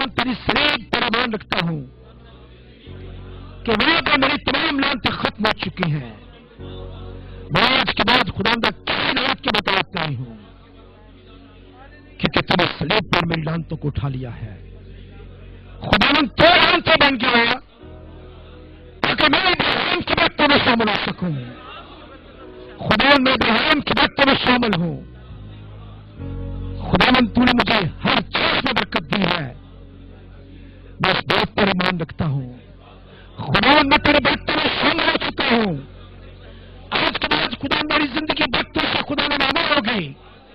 खुदा तेरी सलीब पर ईमान रखता हूं कि वहां पर मेरी तमाम लानतें खत्म हो चुकी हैं। मैं आज के बाद खुदा किसी लानत के मुताबिक नहीं हूं, क्योंकि तूने सलीब पर मेरी लानतों को उठा लिया है। खुदावंद तो लानतें बन गया ताकि मैं इब्राहिम की बरकतों में शामिल हो सकूं। खुदावंद मैं इब्राहिम की बरकतों में शामिल हूं। खुदावंद तूने मुझे हर चीज में बरकत दी है, मैं इस बात पर ईमान रखता हूं। खुदावंद मैं तेरे बरकतों में शामिल हो चुका हूं। आज के बाद खुदा मेरी जिंदगी बरकतों से खुदा में मामूल होगी।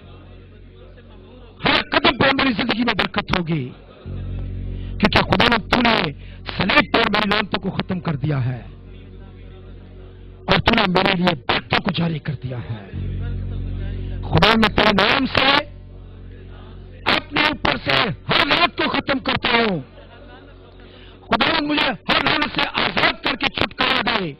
हर कदम पर मेरी जिंदगी में बरकत होगी, क्योंकि खुदावंद तूने सलीब पर मेरी लानतों को खत्म कर दिया है और तूने मेरे लिए बरकतों को जारी कर दिया है। खुदा मैं तेरे नाम से अपने ऊपर से हर लानत को खत्म करता हूं। खुदा मुझे हर लानत से आजाद करके छुटकारा दे।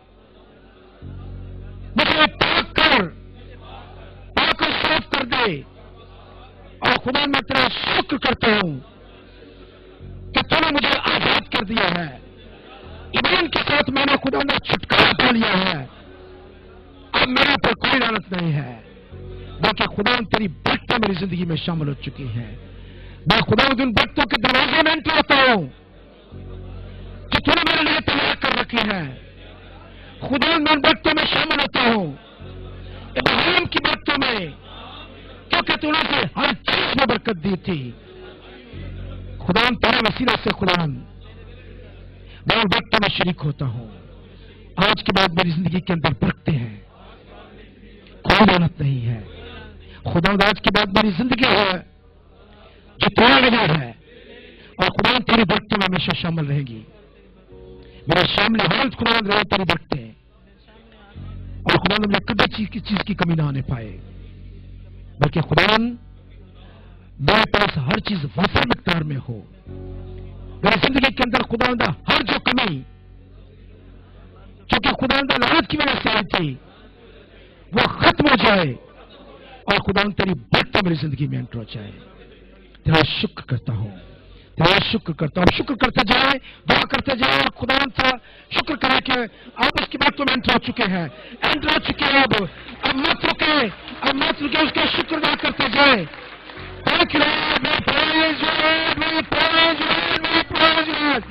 मुझे पाक और साफ कर दे। और खुदा मैं तेरा शुक्र करता हूं कि तूने मुझे आजाद कर दिया है। ईमान के साथ मैंने खुदा ने छुटकारा पा लिया है। अब मेरे ऊपर कोई लानत नहीं है, बल्कि खुदा तेरी बरकतें मेरी जिंदगी में शामिल हो चुकी हैं। मैं खुदा उन बरकतों के दरवाजे में एंटर होता हूं कि तूने मेरे लिए तैयार कर रखी है। खुदा मैं उन बरकतों में शामिल होता हूं, इब्राहिम की बरकतों में, क्योंकि तूने से हर चीज में बरकत दी थी। खुदा तेरे वसीले से खुदा मैं उन बरकतों में शरीक होता हूं। आज के बाद मेरी जिंदगी के अंदर बरकतें हैं, कोई लानत नहीं है। खुदा आज के बाद मेरी जिंदगी है जो तेरा वजह है, और खुदा तेरी बरकतों में हमेशा शामिल रहेगी। मेरे शामिल हालत खुदा रहे तेरी बरकतें, और खुदा मुझे कभी चीज की कमी ना आने पाए, बल्कि खुदा मेरे पास हर चीज वाफर मिकदार में हो। मेरी जिंदगी के अंदर खुदा हर जो कमी क्योंकि खुदा लानत की वजह से आई थी वो खत्म हो जाए, और खुदा तेरी बरकतें मेरी जिंदगी में एंटर हो जाए। तेरा शुक्र करता हूं, तेरा शुक्र करता हूं। शुक्र करते जाए, दुआ करते जाए, और खुदा सा शुक्र करें कि आप उसकी बरकतों में एंटर हो चुके हैं, एंटर हो चुके हैं। अब मत रुके, उसके शुक्र अदा करते जाए। Thank you, Lord. We praise you, Lord. We praise you, Lord. We praise you, Lord.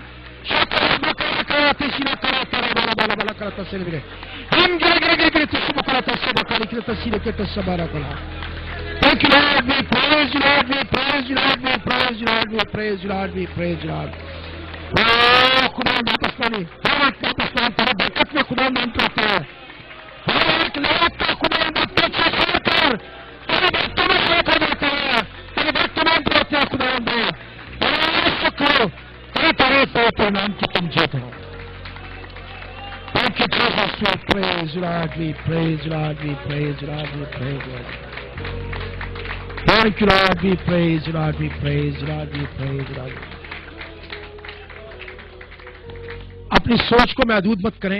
Thank you, Lord. We praise you, Lord. We praise you, Lord. We praise you, Lord. We praise you, Lord. We praise you, Lord. Oh, खुदा वापस पानी, तेरे बरकत में खुदा नाम करता है। हर एक लायक का खुदा बरकत से छोड़कर तेरे बरकतों में छोड़कर जाता है। तेरे बरकतों में करते हैं खुदा में। तेरा शुक्र, तेरी तारीफ हो, तेरे नाम की तुम जीत हो। Thank you, Jesus. We praise you, Lord. We praise you, Lord. We praise you, Lord. We praise you, Lord. Thank you, Lord. We praise you, Lord. We praise you, Lord. We praise you, Lord. अपनी सोच को महदूद मत करें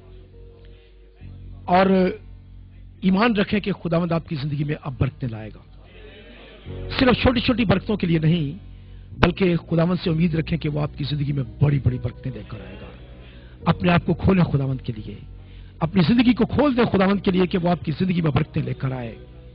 और ईमान रखें कि खुदावंद आपकी जिंदगी में अब बरकतें लाएगा। सिर्फ छोटी छोटी बरकतों के लिए नहीं, बल्कि खुदावंद से उम्मीद रखें कि वो आपकी जिंदगी में बड़ी बड़ी बरकतें लेकर आएगा। अपने आप को खोलें खुदावंद के लिए, अपनी जिंदगी को खोल दें खुदावंद के लिए कि वो आपकी जिंदगी में बरकतें लेकर आए।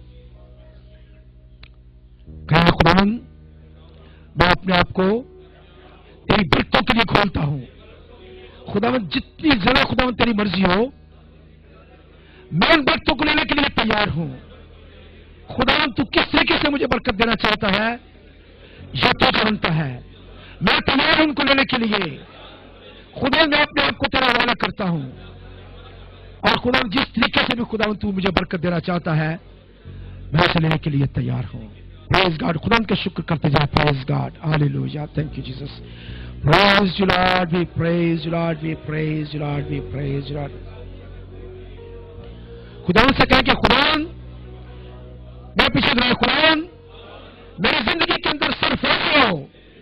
कहा खुदावंद मैं अपने आप को तेरी बरकतों के लिए खोलता हूं। खुदावंद जितनी ज्यादा खुदावंद तेरी मर्जी हो, मैं उन बरकतों को लेने के लिए तैयार हूं। खुदावंद तू किस तरीके से मुझे बरकत देना चाहता है यह तो जानता है। मैं तैयार हूं उनको लेने के लिए। खुदा मैं अपने आप को तेरा हवाला करता हूं, और खुदा जिस तरीके से भी खुदा तू मुझे बरकत देना चाहता है मैं उसे लेने के लिए तैयार हूं। प्रेज गॉड, खुदा का शुक्र करते जाए। Praise God, hallelujah, thank you Jesus. Praise you Lord, we praise you Lord, we praise you Lord, we praise you Lord. खुदा से कहें कि खुदा मैं पीछे रहा, खुदा मेरी जिंदगी के अंदर सरफराज हो,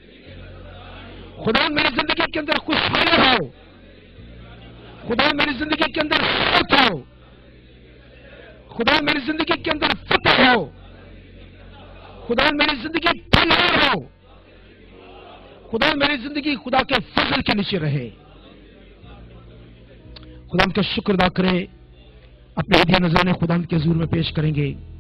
खुदा मेरी जिंदगी के अंदर खुशहाली हो, खुदा मेरी जिंदगी के अंदर हिम्मत हो, खुदा मेरी जिंदगी के अंदर फतह हो, खुदा मेरी जिंदगी फलाह हो, خدا میری زندگی خدا کے فضل کے نیچے رہے. خدا کا شکر ادا کرے. اپنے ہدیہ نذرانے خدا کے حضور میں پیش کریں گے.